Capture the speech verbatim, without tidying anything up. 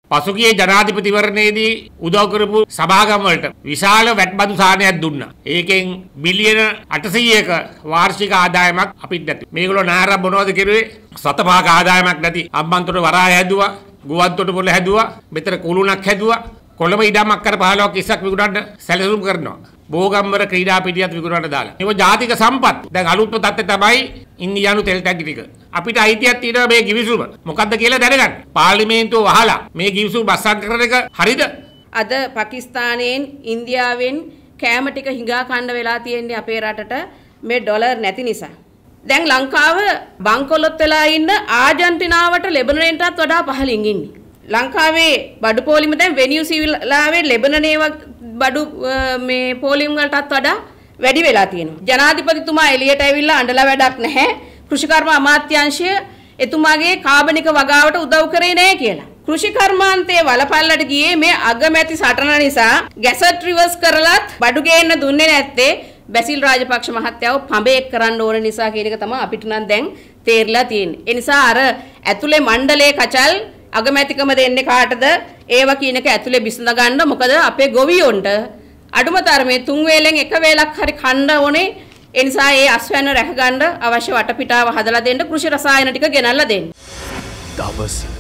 පසුගිය ජනාධිපතිවරණයේදී උදව් කරපු සභාගම් වලට විශාල වැට් බදු සාහනයක් දුන්නා. ඒකෙන් බිලියන අටසීයක වාර්ෂික ආදායමක් අපිට නැති. මේගොල්ලෝ නාර මොනවද කිරුවේ? සතපහක ආදායමක් නැති. අම්බන්තොට වරාය හැදුවා, ගුවන්තොට පොළ හැදුවා, මෙතන කුළුණක් හැදුවා. කොළඹ ඉඩමක් කර පහළොවක් ඉස්සක් විකුණන්න සැලසුම් කරනවා. බෝගම්බර ක්‍රීඩා පිටියත් විකුණන්න දාලා. මේක ජාතික සම්පත්. දැන් අලුත්ම තත්ත්වය තමයි ඉන්දියානු තෙල් ටැංකි ටික. අපිට අයිතියක් තියෙනවා මේ ගිවිසුම. මොකද්ද කියලා දැනගන්න. පාර්ලිමේන්තුව වහලා මේ ගිවිසුම බස්සන් කරන එක හරිද? අද පාකිස්තානයෙන් ඉන්දියාවෙන් කෑම ටික හිඟා කන්න වෙලා තියෙන්නේ අපේ රටට මේ ඩොලර් නැති නිසා. දැන් ලංකාව බංකොලොත් වෙලා ඉන්න ආජන්ටිනාවට ලෙබනනටත් වඩා පහළින් ඉන්නේ. ලංකාවේ බඩු පොලිම දැන් වෙනියුසිලාවේ ලෙබනනේ බඩු මේ පොලිම වලටත් වඩා වැඩි වෙලා තියෙනවා. ජනාධිපතිතුමා එළියට ඇවිල්ලා අඬලා වැඩක් නැහැ. කෘෂිකර්ම අමාත්‍යාංශය එතුමාගේ කාබනික වගාවට උදව් කරේ නැහැ කියලා. කෘෂිකර්මාන්තයේ වලපල්ලට ගියේ මේ අගමැති සටන නිසා ගැසට් රිවර්ස් කරලත් බඩු ගේන්න දුන්නේ නැත්තේ බැසිල් රාජපක්ෂ මහත්තයාව පඹේක් කරන්න ඕන නිසා කියන එක තමයි අපිට නම් දැන් තේරිලා තියෙන්නේ. ඒ නිසා අර ඇතුලේ මණ්ඩලයේ කචල් අගමැතිකම දෙන්නේ කාටද? ඒව කියන එක ඇතුලේ බිසඳ ගන්න. මොකද අපේ ගොවියොන්ට අඩුම තරමේ තුන් වේලෙන් එක වේලක් හරි කන්න ඕනේ. ඒ නිසා ඒ අස්වැන්න රැක ගන්න අවශ්‍ය වටපිටාව හදලා දෙන්න, කෘෂි රසායන ටික ගෙනල්ලා දෙන්න. දවස